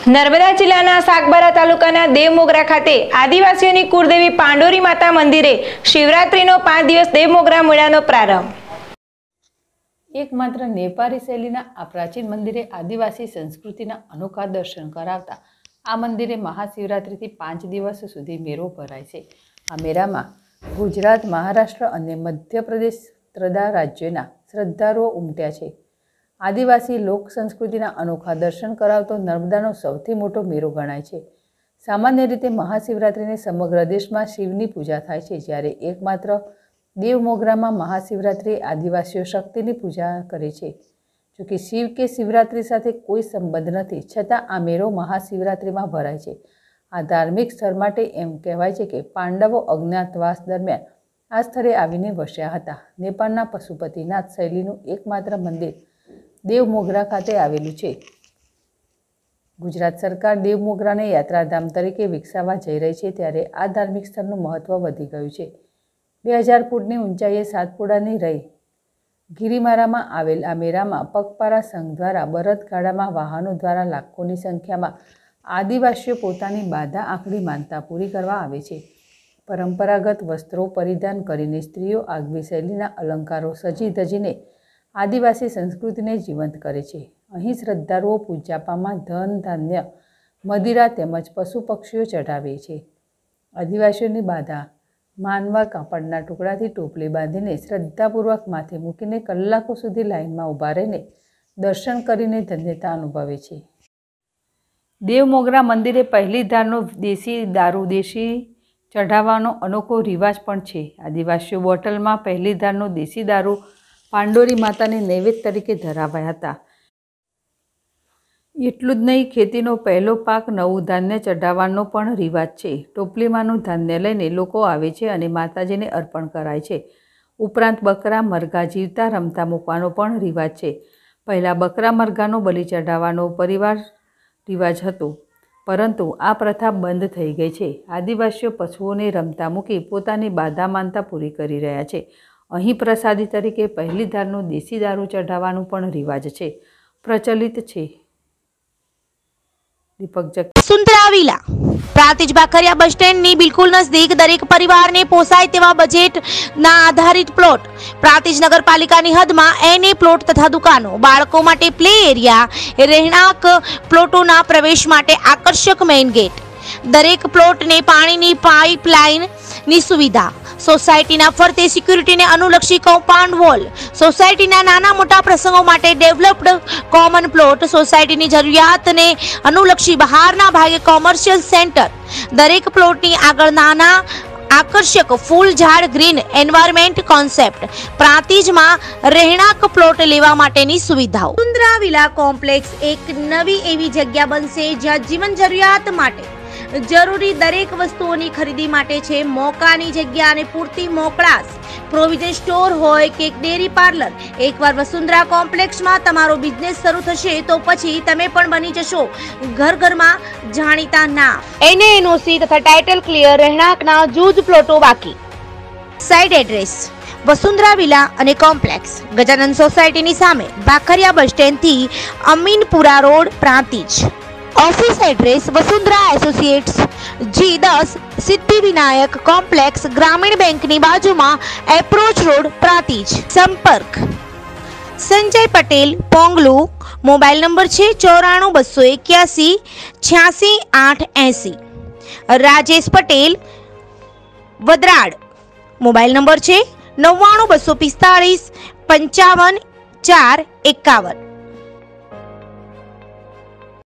નર્મદા જિલ્લાના સાગબારા તાલુકાના દેવમોગરા ખાતે આદિવાસીઓની કુળદેવી પાંડોરી માતા મંદિરે શિવરાત્રીનો 5 દિવસ દેવમોગરા મેળાનો પ્રારંભ। એકમાત્ર નેપાળી શૈલીના આ પ્રાચીન મંદિરે આદિવાસી સંસ્કૃતિના અનોખા દર્શન કરાવતા આ મંદિરે મહાશિવરાત્રિથી 5 દિવસ સુધી મેળો ભરાય છે। આ મેળામાં ગુજરાત, મહારાષ્ટ્ર અને મધ્યપ્રદેશ ત્રડા રાજ્યોના શ્રદ્ધાળુઓ ઉમટ્યા છે। આદિવાસી લોક સંસ્કૃતિના અનોખા દર્શન કરાવતો નર્મદાનો સૌથી મોટો મેળો ગણાય છે। સામાન્ય રીતે મહાશિવરાત્રિને સમગ્ર દેશમાં શિવની પૂજા થાય છે, જ્યારે એકમાત્ર દેવમોગરામાં મહાશિવરાત્રિ આદિવાસીઓ શક્તિની પૂજા કરે છે। જોકે શિવ કે શિવરાત્રિ સાથે કોઈ સંબંધ નથી, છતાં આ મેળો મહાશિવરાત્રિમાં ભરાય છે। આ ધાર્મિક સ્થળ માટે એમ કહેવાય છે કે પાંડવો અજ્ઞાતવાસ દરમિયાન આ સ્થળે આવીને વસ્યા હતા। નેપાળના પશુપતિનાથ શૈલીનું એકમાત્ર મંદિર દેવમોગરા ખાતે આવેલું છે। ગુજરાત સરકાર દેવમોગરાને યાત્રાધામ તરીકે વિકસાવવા જઈ રહી છે, ત્યારે આ ધાર્મિક સ્થળનું મહત્વ વધી ગયું છે। 2000 ફૂટની ઊંચાઈએ સાતપુડાની રહી ગિરિમારામાં આવેલ આ મેળામાં પગપાળા સંઘ દ્વારા બળદગાડામાં વાહનો દ્વારા લાખોની સંખ્યામાં આદિવાસીઓ પોતાની બાધા આંખડી માનતા પૂરી કરવા આવે છે। પરંપરાગત વસ્ત્રો પરિધાન કરીને સ્ત્રીઓ આગવી શૈલીના અલંકારો સજી ધજીને આદિવાસી સંસ્કૃતિને જીવંત કરે છે। અહીં શ્રદ્ધાળુઓ પૂજાપામાં ધન, ધાન્ય, મદિરા તેમજ પશુ પક્ષીઓ ચઢાવે છે। આદિવાસીઓની બાધા માનવા કાપડના ટુકડાથી ટોપલી બાંધીને શ્રદ્ધાપૂર્વક માથે મૂકીને કલાકો સુધી લાઇનમાં ઊભા રહીને દર્શન કરીને ધન્યતા અનુભવે છે। દેવમોગરા મંદિરે પહેલી ધારનો દેશી દારૂ ચઢાવવાનો અનોખો રિવાજ પણ છે। આદિવાસીઓ બોટલમાં પહેલી ધારનો દેશી દારૂ પાંડોરી માતાને નૈવેદ્ય તરીકે ધરાવ્યા હતા। એટલું જ નહીં, ખેતીનો પહેલો પાક નવું ધાન્ય ચઢાવવાનો પણ રિવાજ છે। ટોપલીમાંનું ધાન્ય લઈને લોકો આવે છે અને માતાજીને અર્પણ કરાય છે। ઉપરાંત બકરા, મરઘા જીવતા રમતા મૂકવાનો પણ રિવાજ છે। પહેલાં બકરા, મરઘાનો બલિ ચઢાવવાનો પરિવાર રિવાજ હતો, પરંતુ આ પ્રથા બંધ થઈ ગઈ છે। આદિવાસીઓ પશુઓને રમતા મૂકી પોતાની બાધા માનતા પૂરી કરી રહ્યા છે। અહીં પ્રસાદી તરીકે પહેલી ધારનો દેશી દારૂ ચઢાવવાનું પણ રિવાજ છે પ્રચલિત છે। વસુંધરા વિલા પ્રાંતિજ બાખરિયા બસ સ્ટેન્ડની બિલકુલ નજદીક દરેક પરિવારને પોસાય તેવા બજેટના આધારિત પ્લોટ, પ્રાંતિજ નગરપાલિકાની હદમાં એને પ્લોટ તથા દુકાનો, બાળકો માટે પ્લે એરિયા, રહેણાંક પ્લોટોના પ્રવેશ માટે આકર્ષક મેઇન ગેટ, દરેક પ્લોટને પાણીની પાઇપલાઇનની સુવિધા, સોસાયટીના ફરતે સિક્યુરિટીને અનુલક્ષી કમ્પાઉન્ડ વોલ, સોસાયટીના નાના મોટા પ્રસંગો માટે ડેવલપ્ડ કોમન પ્લોટ, સોસાયટીની જરૂરિયાતને અનુલક્ષી બહારના ભાગે કોમર્શિયલ સેન્ટર, દરેક પ્લોટની આગળ નાના આકર્ષક ફૂલ ઝાડ, ગ્રીન એન્વાયરમેન્ટ કોન્સેપ્ટ, પ્રાંતિજમાં રહેણાંક પ્લોટ લેવા માટેની સુવિધાઓ। વસુંધરા વિલા કોમ્પ્લેક્સ એક નવી એવી જગ્યા બનશે જ્યાં જીવન જરૂરિયાત માટે જરૂરી દરેક વસ્તુઓની ખરીદી માટે છે મોકાની જગ્યા અને પૂરતી મોકળાશ। પ્રોવિઝન સ્ટોર હોય કે ડેરી પાર્લર, એકવાર વસુંધરા કોમ્પ્લેક્સમાં તમારો બિઝનેસ શરૂ થશે તો પછી તમે પણ બની જશો ઘરમાં જાણીતા નામ। એનઓસી તથા ટાઇટલ ક્લિયર, રહેણાંકના જૂજ પ્લોટો બાકી। સાઇટ એડ્રેસ વસુંધરા વિલા અને કોમ્પ્લેક્સ, ગજાનંદ સોસાયટીની સામે, બાખરિયા બસ સ્ટેન્ડથી Aminpura road, Prantij. Office address Vasundhara associates G10 Siddhivinayak complex, Gramin bank ની બાજુમાં, એપ્રોચ રોડ, પ્રાંતિજ। સંપર્ક સંજય પટેલ, પોંગલુ, મોબાઈલ નંબર છે 94 281 86 880। રાજેશ પટેલ, વદરાડ, મોબાઈલ નંબર છે 99 245 55 4 51।